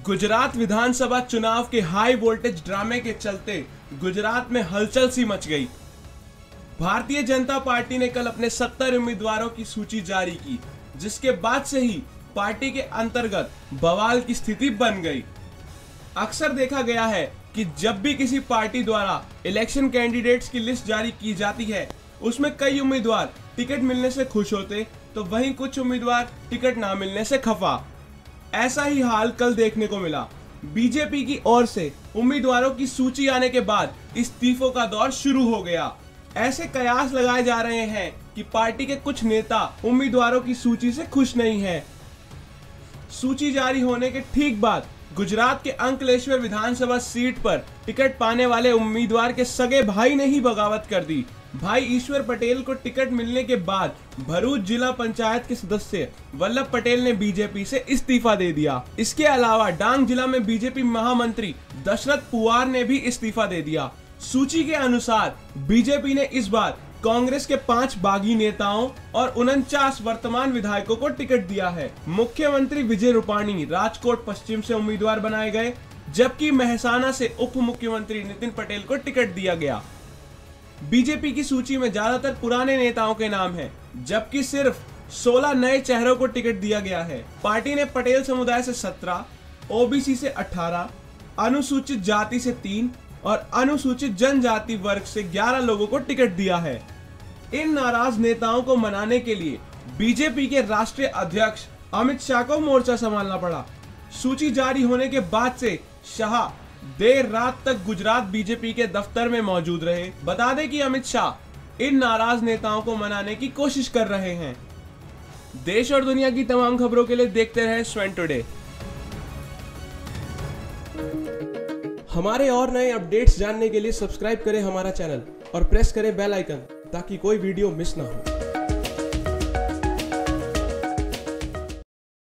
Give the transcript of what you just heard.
गुजरात विधानसभा चुनाव के high voltage ड्रामे के चलते गुजरात में हलचल सी मच गई। भारतीय जनता पार्टी ने कल अपने 70 उम्मीदवारों की सूची जारी की, जिसके बाद से ही पार्टी के अंतर्गत बवाल की स्थिति बन गई। अक्सर देखा गया है कि जब भी किसी पार्टी द्वारा इलेक्शन कैंडिडेट्स की लिस्ट जारी की जाती है, उसमें कई उम्मीदवार टिकट मिलने से खुश होते तो वहीं कुछ उम्मीदवार टिकट ना मिलने से खफा। ऐसा ही हाल कल देखने को मिला। बीजेपी की ओर से उम्मीदवारों की सूची आने के बाद इस्तीफों का दौर शुरू हो गया। ऐसे कयास लगाए जा रहे हैं कि पार्टी के कुछ नेता उम्मीदवारों की सूची से खुश नहीं हैं। सूची जारी होने के ठीक बाद गुजरात के अंकलेश्वर विधानसभा सीट पर टिकट पाने वाले उम्मीदवार के सगे भाई ने ही बगावत कर दी। भाई ईश्वर पटेल को टिकट मिलने के बाद भरूच जिला पंचायत के सदस्य वल्लभ पटेल ने बीजेपी से इस्तीफा दे दिया। इसके अलावा डांग जिला में बीजेपी महामंत्री दशरथ पुवार ने भी इस्तीफा दे दिया। सूची के अनुसार बीजेपी ने इस बार कांग्रेस के 5 बागी नेताओं और 49 वर्तमान विधायकों को टिकट दिया है। मुख्यमंत्री विजय रूपाणी राजकोट पश्चिम से उम्मीदवार बनाए गए, जबकि मेहसाना से उप मुख्यमंत्री नितिन पटेल को टिकट दिया गया। बीजेपी की सूची में ज्यादातर पुराने नेताओं के नाम हैं, जबकि सिर्फ 16 नए चेहरों को टिकट दिया गया है। पार्टी ने पटेल समुदाय से 17, ओबीसी से 18, अनुसूचित जाति से 3 और अनुसूचित जनजाति वर्ग से 11 लोगों को टिकट दिया है। इन नाराज नेताओं को मनाने के लिए बीजेपी के राष्ट्रीय अध्यक्ष अमित शाह को मोर्चा संभालना पड़ा। सूची जारी होने के बाद से शाह देर रात तक गुजरात बीजेपी के दफ्तर में मौजूद रहे। बता दें कि अमित शाह इन नाराज नेताओं को मनाने की कोशिश कर रहे हैं। देश और दुनिया की तमाम खबरों के लिए देखते रहे स्वैन टुडे। हमारे और नए अपडेट्स जानने के लिए सब्सक्राइब करें हमारा चैनल और प्रेस करें बेल आइकन, ताकि कोई वीडियो मिस ना हो।